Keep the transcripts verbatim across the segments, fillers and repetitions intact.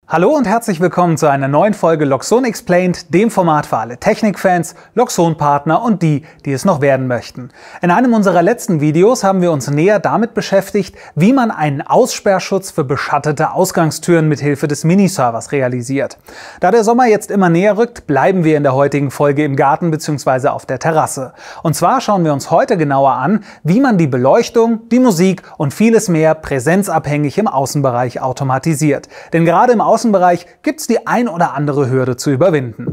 Hallo und herzlich willkommen zu einer neuen Folge Loxon Explained, dem Format für alle Technikfans, Loxon-Partner und die, die es noch werden möchten. In einem unserer letzten Videos haben wir uns näher damit beschäftigt, wie man einen Aussperrschutz für beschattete Ausgangstüren mithilfe des Miniservers realisiert. Da der Sommer jetzt immer näher rückt, bleiben wir in der heutigen Folge im Garten bzw. auf der Terrasse. Und zwar schauen wir uns heute genauer an, wie man die Beleuchtung, die Musik und vieles mehr präsenzabhängig im Außenbereich automatisiert. Denn gerade im Außenbereich Außenbereich gibt es die ein oder andere Hürde zu überwinden.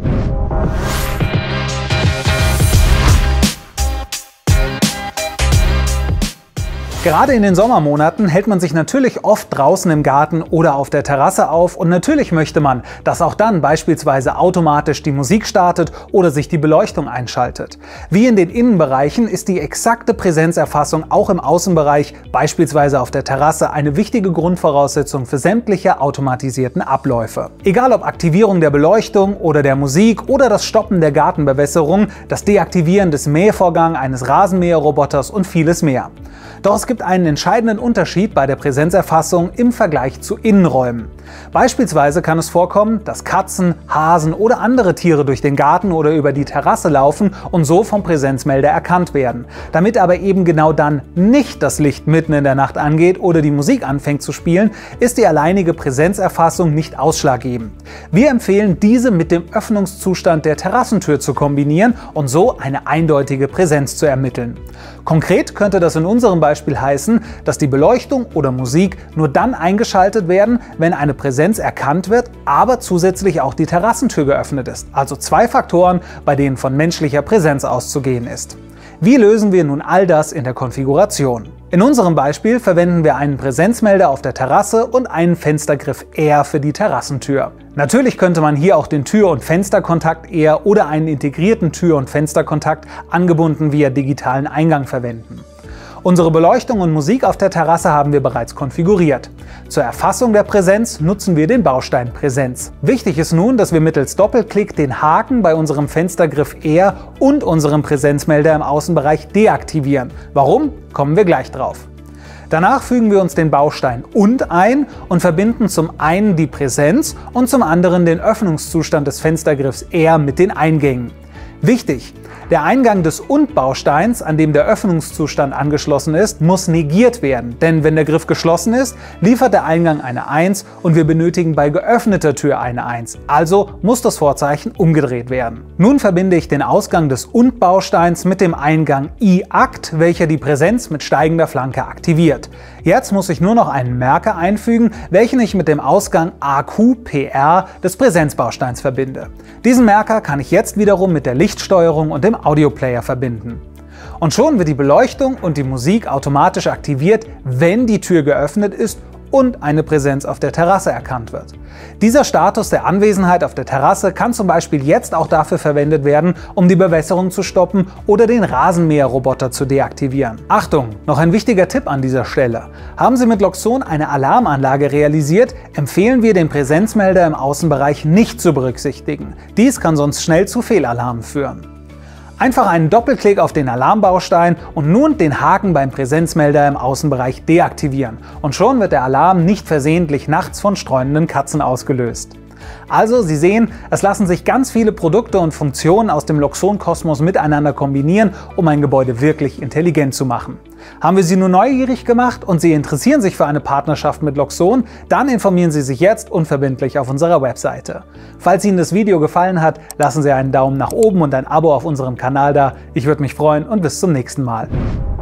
Gerade in den Sommermonaten hält man sich natürlich oft draußen im Garten oder auf der Terrasse auf und natürlich möchte man, dass auch dann beispielsweise automatisch die Musik startet oder sich die Beleuchtung einschaltet. Wie in den Innenbereichen ist die exakte Präsenzerfassung auch im Außenbereich, beispielsweise auf der Terrasse, eine wichtige Grundvoraussetzung für sämtliche automatisierten Abläufe. Egal ob Aktivierung der Beleuchtung oder der Musik oder das Stoppen der Gartenbewässerung, das Deaktivieren des Mähvorgangs eines Rasenmäherroboters und vieles mehr. Doch es gibt einen entscheidenden Unterschied bei der Präsenzerfassung im Vergleich zu Innenräumen. Beispielsweise kann es vorkommen, dass Katzen, Hasen oder andere Tiere durch den Garten oder über die Terrasse laufen und so vom Präsenzmelder erkannt werden. Damit aber eben genau dann nicht das Licht mitten in der Nacht angeht oder die Musik anfängt zu spielen, ist die alleinige Präsenzerfassung nicht ausschlaggebend. Wir empfehlen, diese mit dem Öffnungszustand der Terrassentür zu kombinieren und so eine eindeutige Präsenz zu ermitteln. Konkret könnte das in unserem Beispiel heißen, dass die Beleuchtung oder Musik nur dann eingeschaltet werden, wenn eine Präsenz erkannt wird, aber zusätzlich auch die Terrassentür geöffnet ist. Also zwei Faktoren, bei denen von menschlicher Präsenz auszugehen ist. Wie lösen wir nun all das in der Konfiguration? In unserem Beispiel verwenden wir einen Präsenzmelder auf der Terrasse und einen Fenstergriff R für die Terrassentür. Natürlich könnte man hier auch den Tür- und Fensterkontakt R oder einen integrierten Tür- und Fensterkontakt angebunden via digitalen Eingang verwenden. Unsere Beleuchtung und Musik auf der Terrasse haben wir bereits konfiguriert. Zur Erfassung der Präsenz nutzen wir den Baustein Präsenz. Wichtig ist nun, dass wir mittels Doppelklick den Haken bei unserem Fenstergriff R und unserem Präsenzmelder im Außenbereich deaktivieren. Warum? Kommen wir gleich drauf. Danach fügen wir uns den Baustein und ein und verbinden zum einen die Präsenz und zum anderen den Öffnungszustand des Fenstergriffs R mit den Eingängen. Wichtig! Der Eingang des Und-Bausteins, an dem der Öffnungszustand angeschlossen ist, muss negiert werden, denn wenn der Griff geschlossen ist, liefert der Eingang eine eins und wir benötigen bei geöffneter Tür eine eins, also muss das Vorzeichen umgedreht werden. Nun verbinde ich den Ausgang des Und-Bausteins mit dem Eingang I-Akt, welcher die Präsenz mit steigender Flanke aktiviert. Jetzt muss ich nur noch einen Merker einfügen, welchen ich mit dem Ausgang A Q P R des Präsenzbausteins verbinde. Diesen Merker kann ich jetzt wiederum mit der Lichtsteuerung und dem Audioplayer verbinden. Und schon wird die Beleuchtung und die Musik automatisch aktiviert, wenn die Tür geöffnet ist und eine Präsenz auf der Terrasse erkannt wird. Dieser Status der Anwesenheit auf der Terrasse kann zum Beispiel jetzt auch dafür verwendet werden, um die Bewässerung zu stoppen oder den Rasenmäherroboter zu deaktivieren. Achtung, noch ein wichtiger Tipp an dieser Stelle. Haben Sie mit Loxon eine Alarmanlage realisiert, empfehlen wir, den Präsenzmelder im Außenbereich nicht zu berücksichtigen. Dies kann sonst schnell zu Fehlalarmen führen. Einfach einen Doppelklick auf den Alarmbaustein und nun den Haken beim Präsenzmelder im Außenbereich deaktivieren. Und schon wird der Alarm nicht versehentlich nachts von streunenden Katzen ausgelöst. Also, Sie sehen, es lassen sich ganz viele Produkte und Funktionen aus dem Loxon-Kosmos miteinander kombinieren, um ein Gebäude wirklich intelligent zu machen. Haben wir Sie nun neugierig gemacht und Sie interessieren sich für eine Partnerschaft mit Loxon? Dann informieren Sie sich jetzt unverbindlich auf unserer Webseite. Falls Ihnen das Video gefallen hat, lassen Sie einen Daumen nach oben und ein Abo auf unserem Kanal da. Ich würde mich freuen und bis zum nächsten Mal.